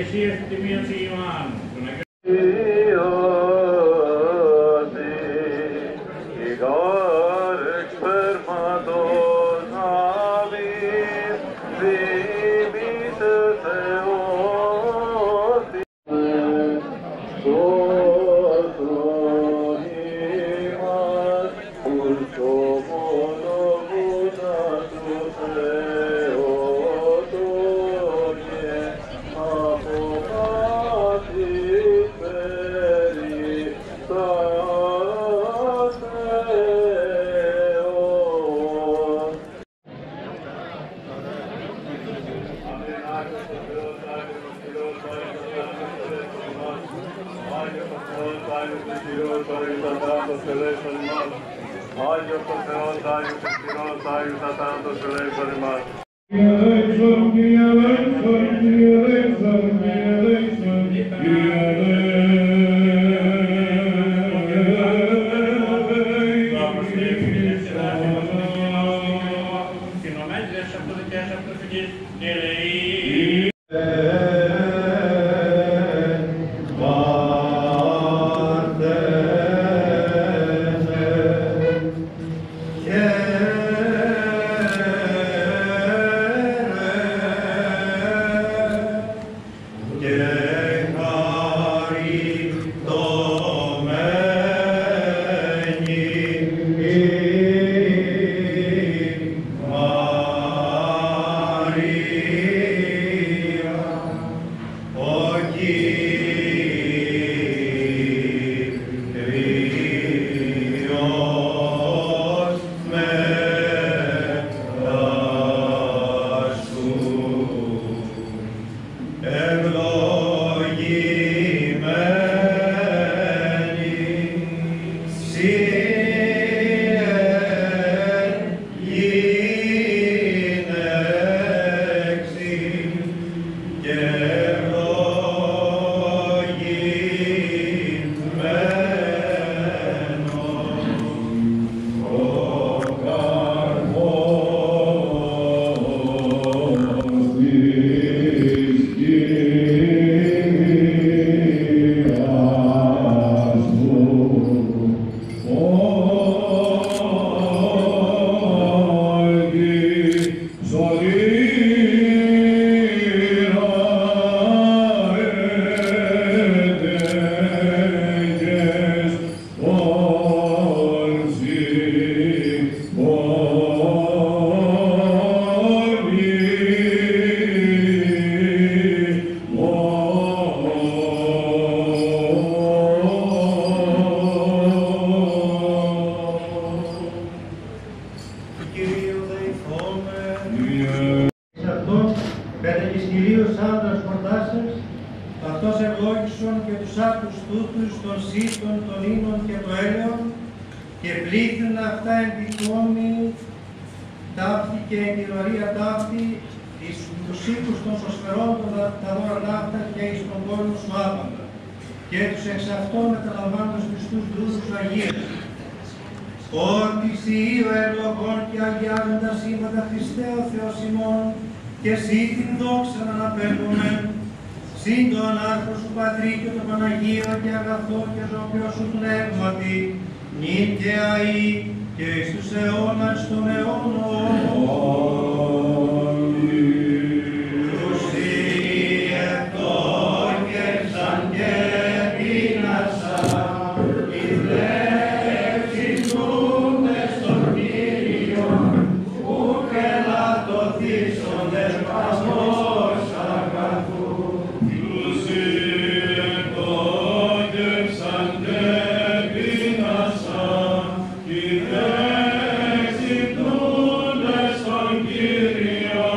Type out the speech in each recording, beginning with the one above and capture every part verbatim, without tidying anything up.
εσύ ευθυμίωση ημών. Άγιος ο Θεός, Άγιος ισχυρός, Άγιος ατάντος, ελέησον ημάς. Kyrie eleison, Kyrie eleison, Kyrie eleison, Kyrie eleison, Kyrie eleison. Αυτός ευλόγησον και τους άκους τούτους των σύστων, των ίνων και το έλεον και πλήθυν αυτά εν τη κόμη ταύτη και εν την ορία ταύτη εις τους οίκους των σωσφαιρών τα δώρα ταύτα και εις τον κόσμο σου άπαντα και τους εξ αυτών μεταλαμβάνοντας Χριστούς δούλους Αγίες. Ότι Υιό ευλογών και αγιάζοντας σήματα Χριστέ ο Θεός ημών και σύ την δόξα να αναπέμπουμε συν το ανάρχο σου Πατρί και το Παναγίο και αγαθό και ζωοποιό σου πνεύματι, νυν και αεί και εις τους αιώνας των αιώνων. Kyrie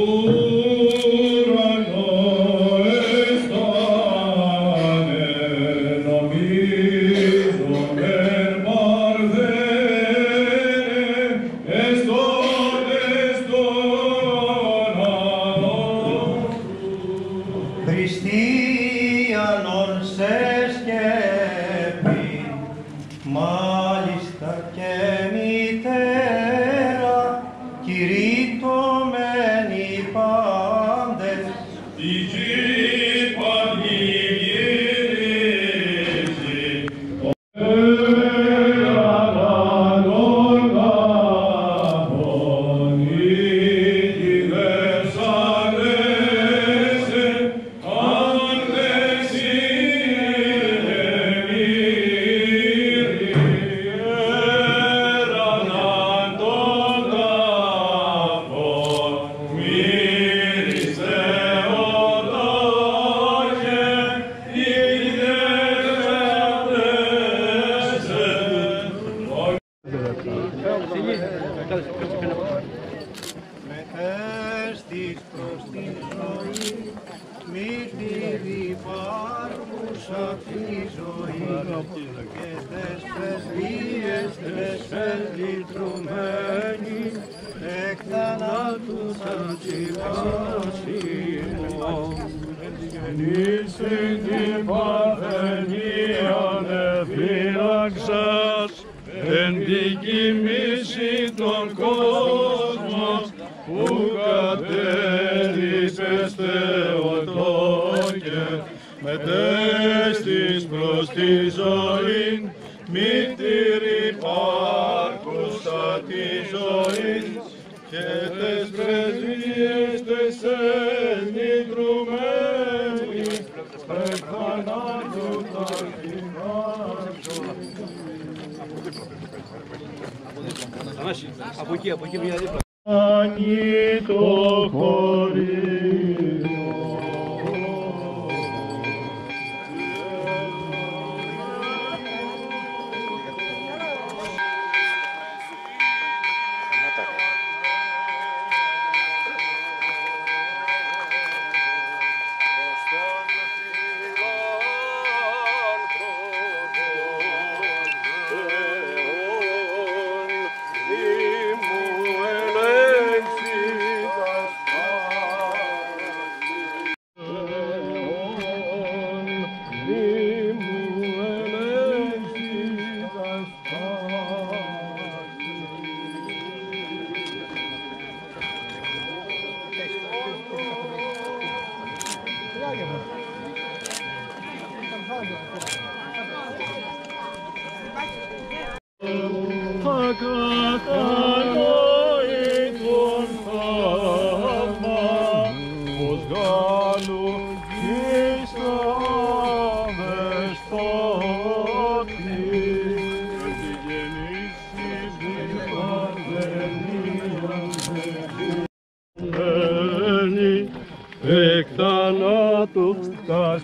Χριστίανον σε σκέπη, μάλιστα και μητέρα, κηρύττωμένοι πάντες. Μετέστης προς την ζωή, μη τυρί υπάρχουσα τη ζωή, και τες πρεσβείες τες λυτρωμένοι, εκ θανάτου αντσιπάσιμον. Γεννήσει την παρθενίαν εφύλαξας, εν την κοιμήσει τον κόσμο, που κατέλειπες Θεοτόκε, μετέστης προς τη ζωήν, μητήρη υπάρχουσα τη ζωήν, και τες πρεσβείες τες ενητρουμένοι, εκ θανάτου Από εκεί, από εκεί μια δίπλα. Ανή το χωρίο. Ακατανόητον θαύμα, ως Γάλλου Χριστάβες τότι, εν τη γεννήσεις την παρθενίαν δεμένη, εκ θανάτου τας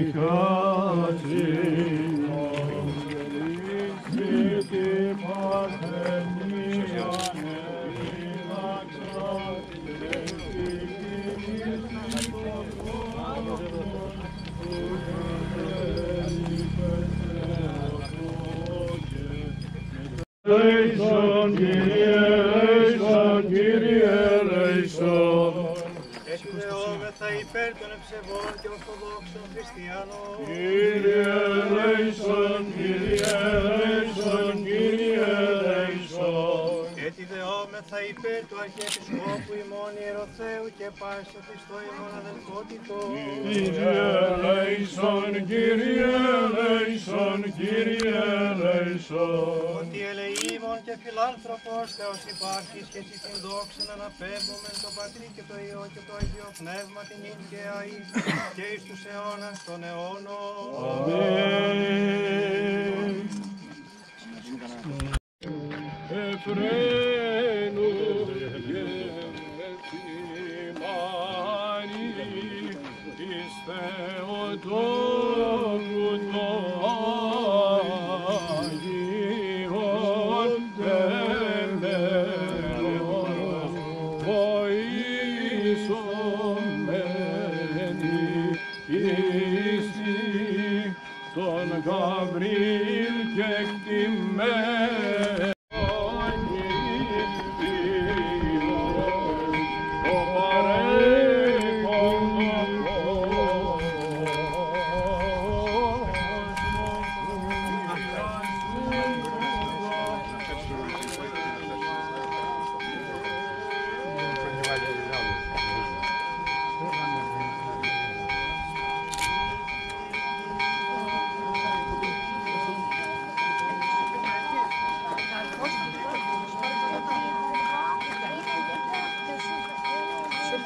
ψυχάσιμον. Γεννήσει την παρθενίαν εφύλαξας, εν την κοιμήσει τον κόσμο, που κατέλειπες Θεοτόκε. Ελέησον, Κύριε, ελέησον, Κύριε, ελέησον. Εκπλεώμεθα υπέρ των ευσεβών και ορθοδόξων χριστιανών. Κύριε ελέησον, Κύριε ελέησον, Κύριε ελέησον. Έτσι δεόμεθα υπέρ του Αρχιεπισκόπου ημών Ιεροθέου και πάσης Χριστό ημών αδελφότητο. Κύριε ελέησον, Κύριε ελέησον, Κύριε ελέησον. Ότι ελεήμων και φιλάνθρωπος Θεός υπάρχεις και εσύ την δόξαν αναπέμπομεν το Πατρί και το Υιό και το Αγίο Πνεύμα την ίν και αΐ και εις τους αιώνας των αιώνων. Αμήν. Εφραίνου γεμεθυμάνι εις Θεοτόκου το Άγιον τεμέρον βοήσου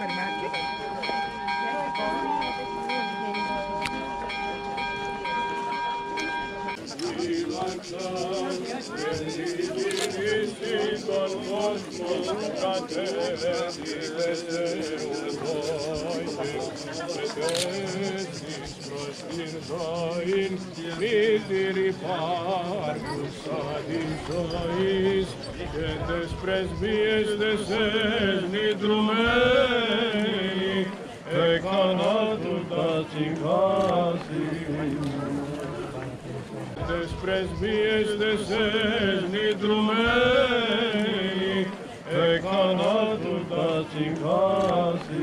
Μύθυρη πάρκουσα της ζωής και τες πρεσβείες τες εσνητρουμένοι έκανα του τα τσιχάσει. Τες πρεσβείες τες εσνητρουμένοι έκανα του τα τσιχάσει.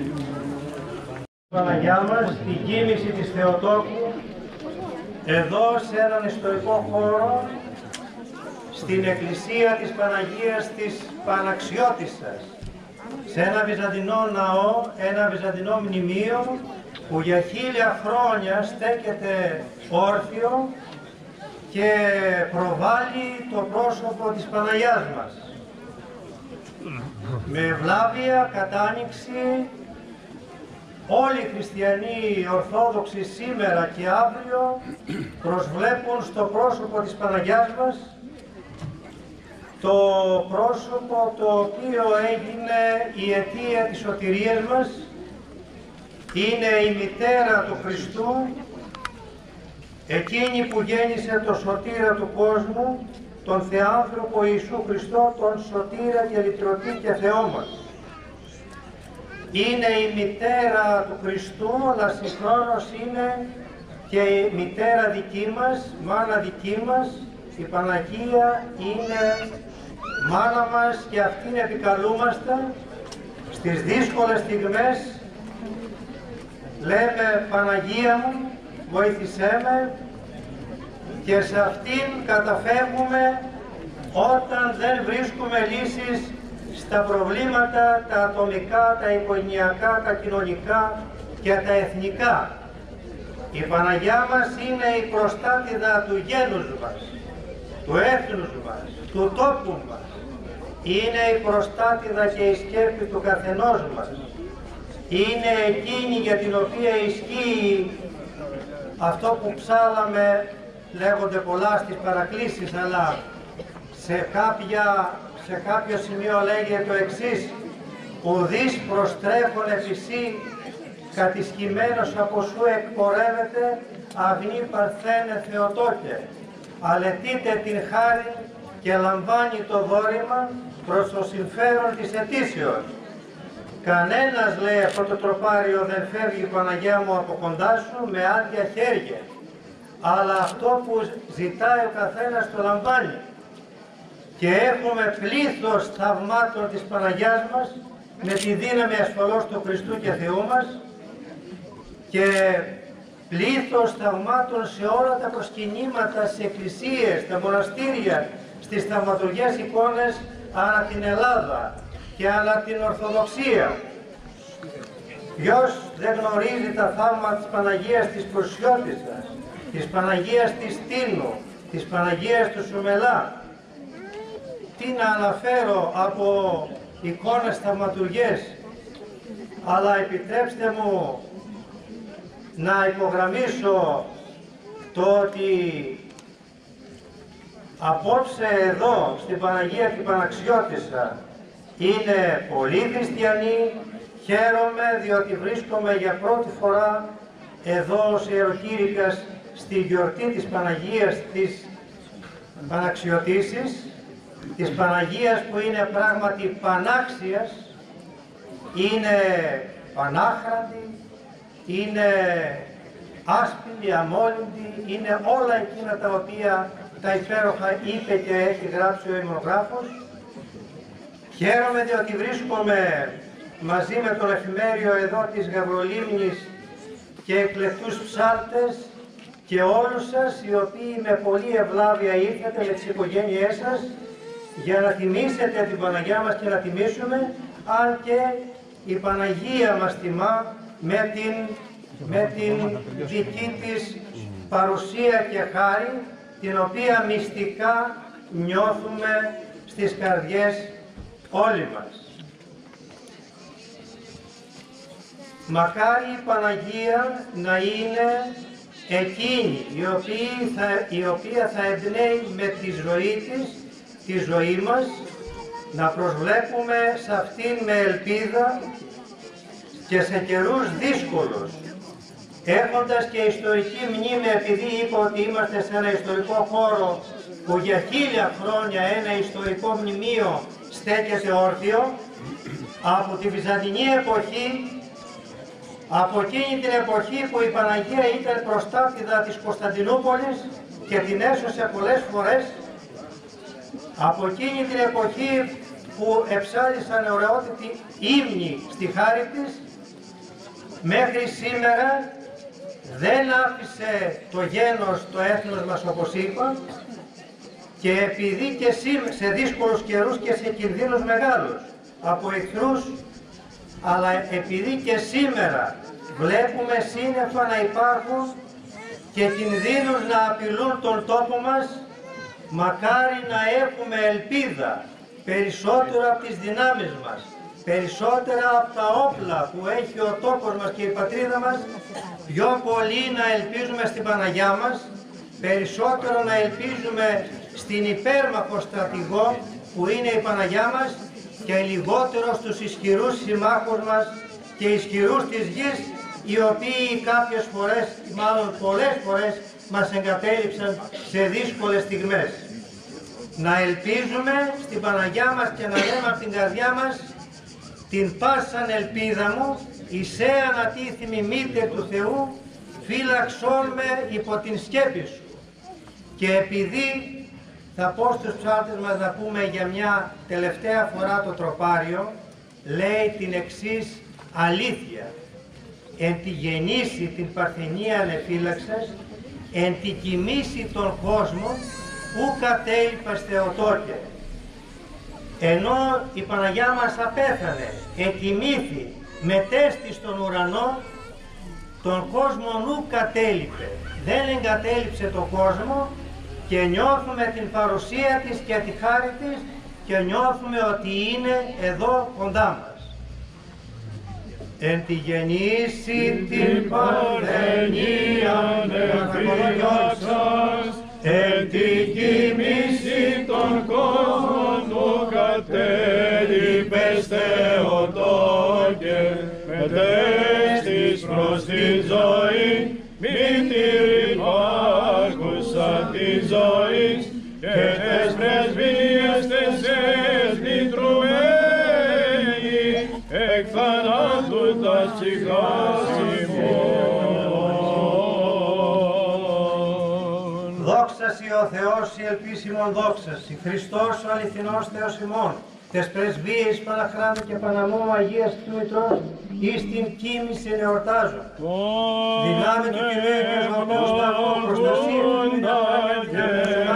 Παναγιά μας, την κίνηση της Θεοτόκου, εδώ σε έναν ιστορικό χώρο, στην εκκλησία της Παναγίας της Παναξιώτισσας, σε ένα βυζαντινό ναό, ένα βυζαντινό μνημείο, που για χίλια χρόνια στέκεται όρθιο και προβάλλει το πρόσωπο της Παναγιάς μας. Με ευλάβεια, κατάνοιξη, όλοι οι χριστιανοί ορθόδοξοι σήμερα και αύριο προσβλέπουν στο πρόσωπο της Παναγιάς μας, το πρόσωπο το οποίο έγινε η αιτία της σωτηρίας μας, είναι η μητέρα του Χριστού, εκείνη που γέννησε το σωτήρα του κόσμου, τον Θεάνθρωπο Ιησού Χριστό, τον σωτήρα και λυτρωτή και Θεό μας. Είναι η μητέρα του Χριστού, αλλά συγχρόνως είναι και η μητέρα δική μας, μάνα δική μας. Η Παναγία είναι μάνα μας και αυτήν επικαλούμαστε στις δύσκολες στιγμές. Λέμε Παναγία μου, βοήθησέ με, και σε αυτήν καταφεύγουμε όταν δεν βρίσκουμε λύσεις στα προβλήματα τα ατομικά, τα οικογενειακά, τα κοινωνικά και τα εθνικά. Η Παναγιά μας είναι η προστάτηδα του γένους μας, του έθνους μας, του τόπου μας. Είναι η προστάτηδα και η σκέπη του καθενός μας. Είναι εκείνη για την οποία ισχύει αυτό που ψάλαμε, λέγονται πολλά στις παρακλήσεις, αλλά σε, κάποια, σε κάποιο σημείο λέγεται το εξής: ουδείς προστρέφων εφησί, κατησχημένος από σου εκπορεύεται, αγνή παρθένε Θεοτόκε. αλετείται την χάρη και λαμβάνει το δώρημα προς το συμφέρον της αιτήσεως. Κανένας, λέει αυτό το τροπάριο, δεν φεύγει Παναγιά μου από κοντά σου με άδεια χέρια, αλλά αυτό που ζητάει ο καθένας το λαμβάνει. Και έχουμε πλήθος θαυμάτων της Παναγιάς μας, με τη δύναμη ασφαλώς του Χριστού και Θεού μας, και πλήθος θαυμάτων σε όλα τα προσκυνήματα, στις εκκλησίες, στα μοναστήρια, στις θαυματουργές εικόνες ανά την Ελλάδα και ανά την Ορθοδοξία. Ποιος δεν γνωρίζει τα θαύματα της Παναγίας της Προσιώτισσας, της Παναγίας της Τίνου, της Παναγίας του Σουμελά? Τι να αναφέρω από εικόνες θαυματουργές, αλλά επιτρέψτε μου να υπογραμμίσω το ότι απόψε εδώ στην Παναγία την Παναξιώτισσα είναι πολλοί χριστιανοί. Χαίρομαι διότι βρίσκομαι για πρώτη φορά εδώ ως ιεροκήρυκας στη γιορτή της Παναγίας της Παναξιωτήσης, της Παναγίας που είναι πράγματι πανάξιας, είναι πανάχραντη, είναι άσπηλη, αμόλυντη, είναι όλα εκείνα τα οποία τα υπέροχα είπε και έχει γράψει ο ημνογράφος. Χαίρομαι διότι βρίσκομαι μαζί με τον εφημέριο εδώ της Γαβρολίμνης και εκλεκτούς ψάλτες και όλους σας, οι οποίοι με πολλή ευλάβεια ήρθατε με τις οικογένειές σας για να τιμήσετε την Παναγιά μας και να τιμήσουμε, αν και η Παναγία μας τιμά με την, με την δική της παρουσία και χάρη, την οποία μυστικά νιώθουμε στις καρδιές όλοι μας. μακάρι η Παναγία να είναι εκείνη η οποία θα, η οποία θα εμπνέει με τη ζωή της, τη ζωή μας, να προσβλέπουμε σε αυτήν με ελπίδα και σε καιρούς δύσκολους, έχοντας και ιστορική μνήμη, επειδή είπα ότι είμαστε σε ένα ιστορικό χώρο που για χίλια χρόνια ένα ιστορικό μνημείο στέκεται όρθιο, από τη Βυζαντινή εποχή, από εκείνη την εποχή που η Παναγία ήταν προστάτηδα της Κωνσταντινούπολης και την έσωσε πολλές φορές, από εκείνη την εποχή που εψάλισαν ωραιότατη ύμνη στη χάρη της, μέχρι σήμερα δεν άφησε το γένος, το έθνος μας όπως είπα, και επειδή και σε δύσκολους καιρούς και σε κινδύνους μεγάλους από εχθρούς, αλλά επειδή και σήμερα βλέπουμε σύννεφα να υπάρχουν και κινδύνους να απειλούν τον τόπο μας, μακάρι να έχουμε ελπίδα περισσότερο από τις δυνάμεις μας, περισσότερα από τα όπλα που έχει ο τόπος μας και η πατρίδα μας, πιο πολύ να ελπίζουμε στην Παναγιά μας, περισσότερο να ελπίζουμε στην υπέρμαχο στρατηγό που είναι η Παναγιά μας και λιγότερο στους ισχυρούς συμμάχους μας και ισχυρούς της γης, οι οποίοι κάποιες φορές, μάλλον πολλές φορές, μας εγκατέλειψαν σε δύσκολες στιγμές. Να ελπίζουμε στην Παναγιά μας και να λέμε από την καρδιά μας την πάσαν ελπίδα μου, εισέ ανατίθιμη μήτερ του Θεού, φύλαξόν με υπό την σκέπη σου. Και επειδή θα πω στους ψάλτες μας να πούμε για μια τελευταία φορά το τροπάριο, λέει την εξής αλήθεια: εν τη γεννήσει την παρθενίαν εφύλαξας, εν τη κοιμήσει τον κόσμο, που κατέλειπας Θεοτόκε. Ενώ η Παναγιά μας απέθανε, εκοιμήθη, μετέστη στον ουρανό, τον κόσμο νου κατέλειπε, δεν εγκατέλειψε τον κόσμο, και νιώθουμε την παρουσία της και τη χάρη της και νιώθουμε ότι είναι εδώ κοντά μας. Εν τη γεννήσει την παρθενίαν εφύλαξας, εν τη κοιμήσει τον κόσμο του κατέλειπες Θεοτόκε, μετέστης προς τη ζωή, μήτηρ υπάρχουσα τη ζωή, και τες πρεσβείες τες εσλητρουμένοι, εκ θανάτου τα ψυχάς ημών. Δόξασι ο Θεός η ελπίσιμον δόξασι, Χριστός ο αληθινός Θεός ημών, τες πρεσβείες Παναχράντου και Παναμού Αγίας του Μητρός, εις την κοίμηση εορτάζω. Δυνάμει του Κυρίου και ζωντού σταγό προστασία του και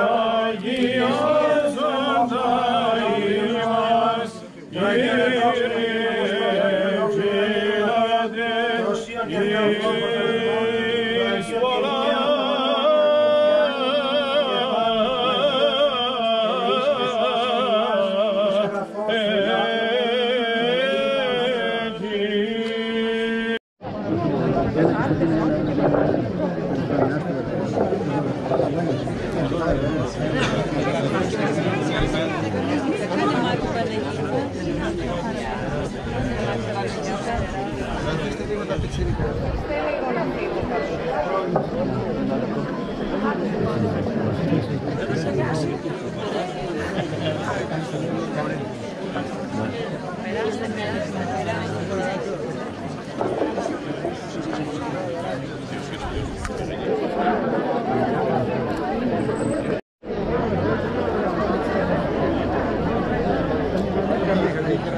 αγιάζοντα ημάς, Κύριε εις πολλά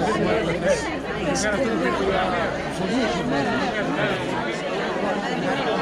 Gracias.